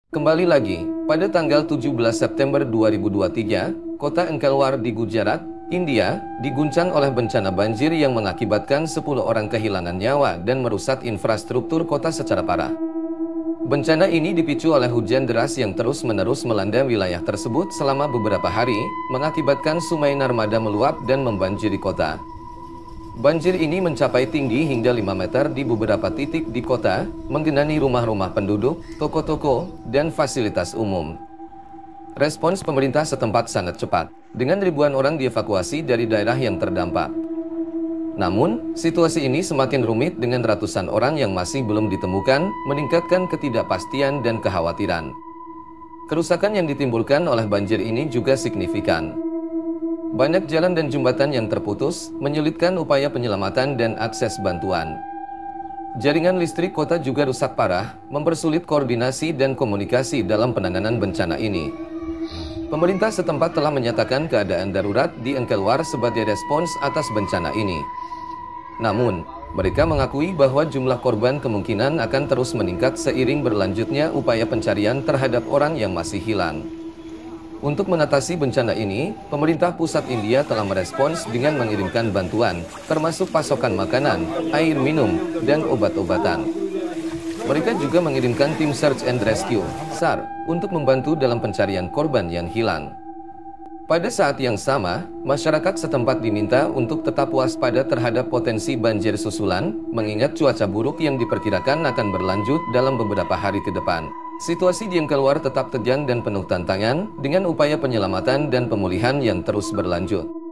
Kembali lagi, pada tanggal 17 September 2023, kota Engkalwar di Gujarat, India, diguncang oleh bencana banjir yang mengakibatkan 10 orang kehilangan nyawa dan merusak infrastruktur kota secara parah. Bencana ini dipicu oleh hujan deras yang terus-menerus melanda wilayah tersebut selama beberapa hari, mengakibatkan Sungai Narmada meluap dan membanjiri kota. Banjir ini mencapai tinggi hingga 5 meter di beberapa titik di kota, menggenangi rumah-rumah penduduk, toko-toko, dan fasilitas umum. Respons pemerintah setempat sangat cepat, dengan ribuan orang dievakuasi dari daerah yang terdampak. Namun, situasi ini semakin rumit dengan ratusan orang yang masih belum ditemukan, meningkatkan ketidakpastian dan kekhawatiran. Kerusakan yang ditimbulkan oleh banjir ini juga signifikan. Banyak jalan dan jembatan yang terputus, menyulitkan upaya penyelamatan dan akses bantuan. Jaringan listrik kota juga rusak parah, mempersulit koordinasi dan komunikasi dalam penanganan bencana ini. Pemerintah setempat telah menyatakan keadaan darurat di Engkalwar sebagai respons atas bencana ini. Namun, mereka mengakui bahwa jumlah korban kemungkinan akan terus meningkat seiring berlanjutnya upaya pencarian terhadap orang yang masih hilang. Untuk mengatasi bencana ini, pemerintah pusat India telah merespons dengan mengirimkan bantuan, termasuk pasokan makanan, air minum, dan obat-obatan. Mereka juga mengirimkan tim Search and Rescue, SAR, untuk membantu dalam pencarian korban yang hilang. Pada saat yang sama, masyarakat setempat diminta untuk tetap waspada terhadap potensi banjir susulan, mengingat cuaca buruk yang diperkirakan akan berlanjut dalam beberapa hari ke depan. Situasi di Engkalwar tetap tegang dan penuh tantangan, dengan upaya penyelamatan dan pemulihan yang terus berlanjut.